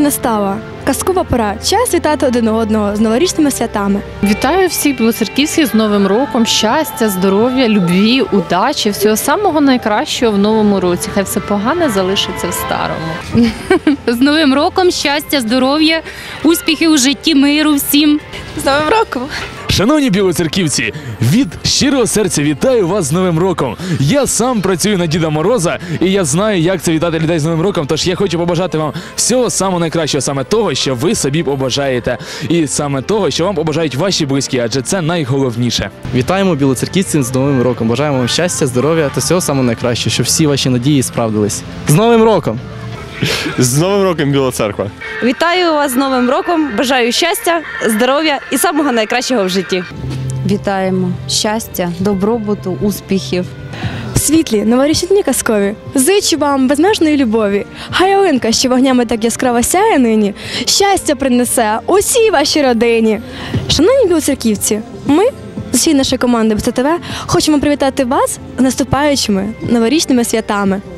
настала казкова пора. Час вітати один одного з новорічними святами. Вітаю всіх білоцерківських з Новим роком, щастя, здоров'я, любві, удачі, всього самого найкращого в новому році. Хай все погане залишиться в старому. З Новим роком, щастя, здоров'я, успіхів у житті, миру всім. З Новим роком! Шановні білоцерківці, від щирого серця вітаю вас з Новим роком. Я сам працюю на Діда Мороза, і я знаю, як це вітати людей з Новим роком, тож я хочу побажати вам всього самого найкращого, саме того, що ви собі побажаєте, і саме того, що вам побажають ваші близькі, адже це найголовніше. Вітаємо білоцерківців з Новим роком. Бажаємо вам щастя, здоров'я та всього самого найкращого, щоб всі ваші надії справдились. З Новим роком! З Новим роком, Біла Церква! Вітаю вас з Новим роком, бажаю щастя, здоров'я і самого найкращого в житті. Вітаємо щастя, добробуту, успіхів. Світлі, новорічні дні казкові. Зичу вам безмежної любові. Хай ялинка, що вогнями так яскраво сяє нині, щастя принесе усій вашій родині. Шановні білоцерківці, ми з усієї нашої команди БЦТВ хочемо привітати вас з наступаючими новорічними святами.